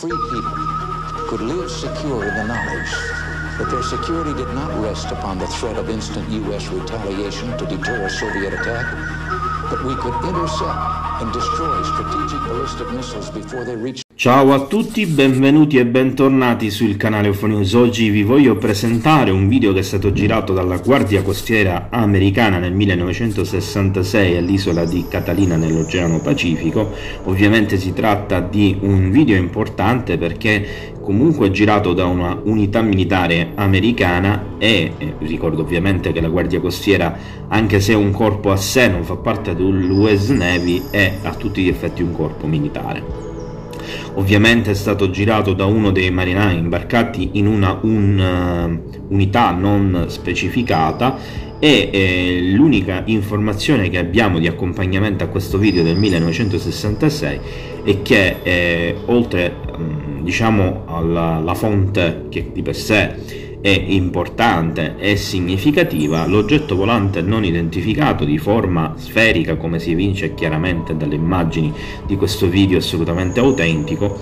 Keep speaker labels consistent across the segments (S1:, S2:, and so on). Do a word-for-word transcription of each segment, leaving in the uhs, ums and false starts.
S1: free people could live secure in the knowledge that their security did not rest upon the threat of instant U S retaliation to deter a Soviet attack, but we could intercept and destroy strategic ballistic missiles before they reached.
S2: Ciao a tutti, benvenuti e bentornati sul canale UFO News. Oggi vi voglio presentare un video che è stato girato dalla Guardia Costiera americana nel millenovecentosessantasei all'isola di Catalina nell'Oceano Pacifico. Ovviamente si tratta di un video importante perché comunque è girato da una unità militare americana e eh, ricordo ovviamente che la Guardia Costiera, anche se è un corpo a sé, non fa parte dell'U S Navy, è a tutti gli effetti un corpo militare. Ovviamente è stato girato da uno dei marinai imbarcati in una un, uh, unità non specificata e eh, l'unica informazione che abbiamo di accompagnamento a questo video del millenovecentosessantasei è che eh, oltre um, diciamo alla, alla fonte che di per sé è importante e significativa, l'oggetto volante non identificato di forma sferica, come si evince chiaramente dalle immagini di questo video assolutamente autentico,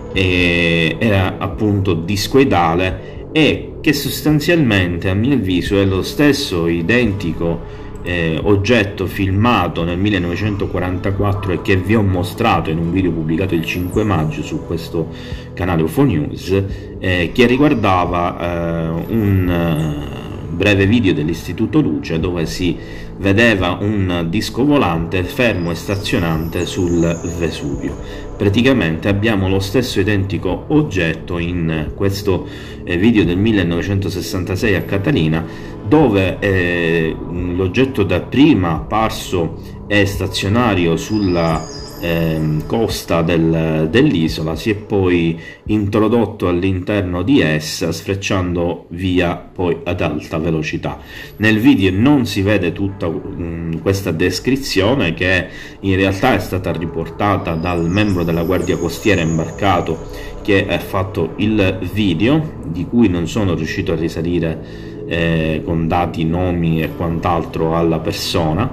S2: eh, era appunto discoidale e che sostanzialmente a mio avviso è lo stesso identico Eh, oggetto filmato nel millenovecentoquarantaquattro e che vi ho mostrato in un video pubblicato il cinque maggio su questo canale UFO News, eh, che riguardava eh, un uh, breve video dell'Istituto Luce dove si vedeva un disco volante fermo e stazionante sul Vesuvio. Praticamente abbiamo lo stesso identico oggetto in questo eh, video del millenovecentosessantasei a Catalina, dove eh, l'oggetto dapprima apparso è stazionario sulla eh, costa del, dell'isola, si è poi introdotto all'interno di essa sfrecciando via poi ad alta velocità. Nel video non si vede tutta um, questa descrizione, che in realtà è stata riportata dal membro della Guardia Costiera imbarcato che ha fatto il video, di cui non sono riuscito a risalire Eh, con dati, nomi e quant'altro alla persona,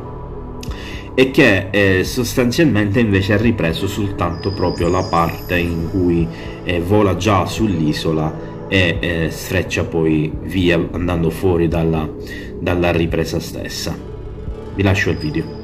S2: e che eh, sostanzialmente invece ha ripreso soltanto proprio la parte in cui eh, vola già sull'isola e eh, sfreccia poi via andando fuori dalla, dalla ripresa stessa. Vi lascio il video.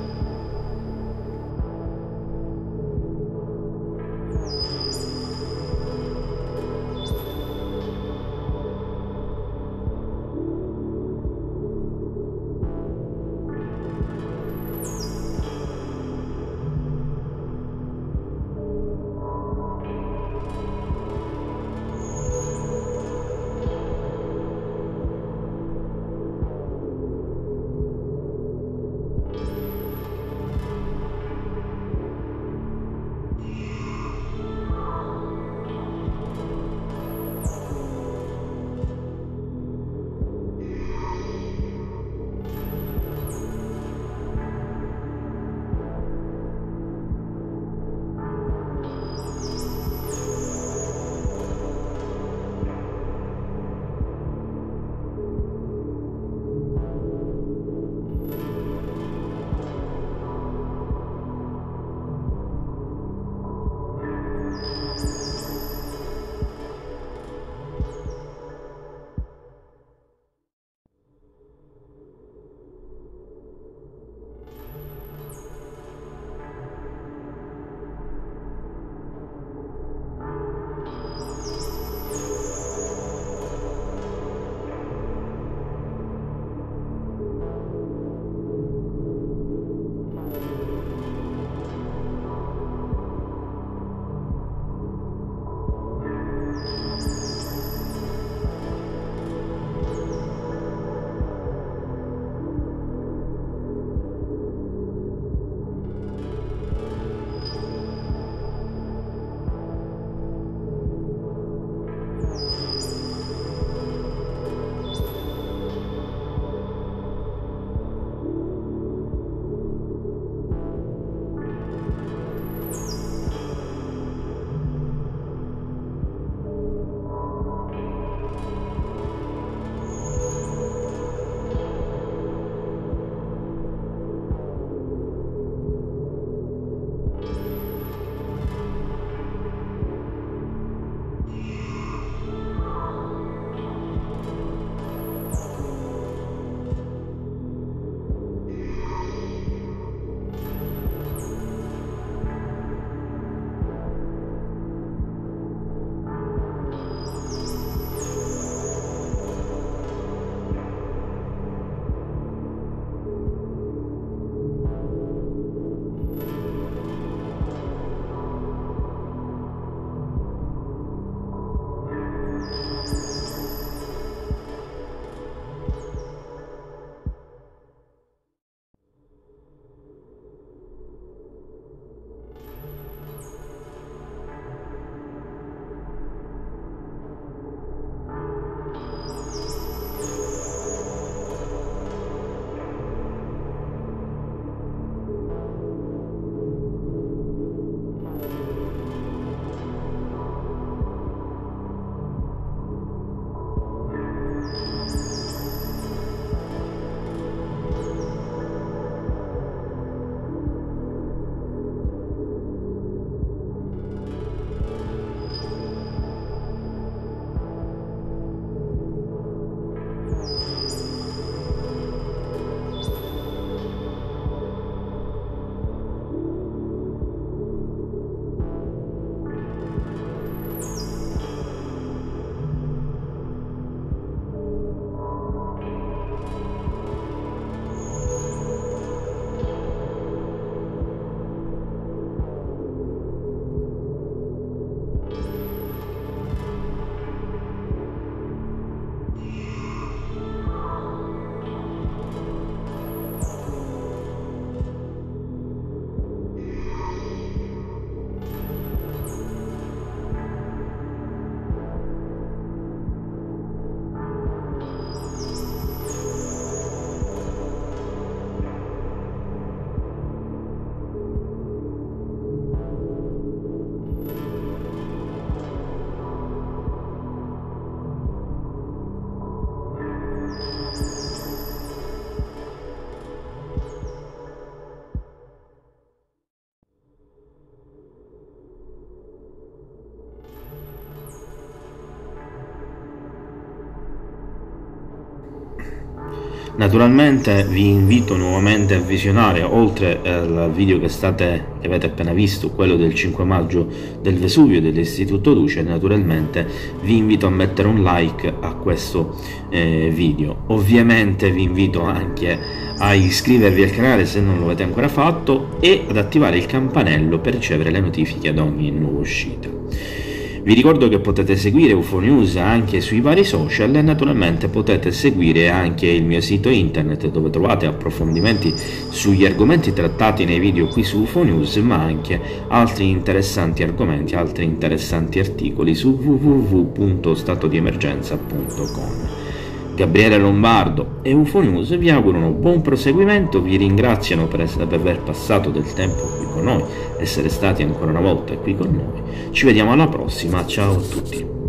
S2: Naturalmente vi invito nuovamente a visionare, oltre al video che, state, che avete appena visto, quello del cinque maggio del Vesuvio dell'Istituto Luce. Naturalmente vi invito a mettere un like a questo eh, video. Ovviamente vi invito anche a iscrivervi al canale se non lo avete ancora fatto e ad attivare il campanello per ricevere le notifiche ad ogni nuova uscita. Vi ricordo che potete seguire U F O News anche sui vari social e naturalmente potete seguire anche il mio sito internet, dove trovate approfondimenti sugli argomenti trattati nei video qui su U F O News, ma anche altri interessanti argomenti, altri interessanti articoli su w w w punto stato di emergenza punto com. Gabriele Lombardo e U F O News vi augurano buon proseguimento, vi ringraziano per aver passato del tempo qui con noi, essere stati ancora una volta qui con noi. Ci vediamo alla prossima, ciao a tutti.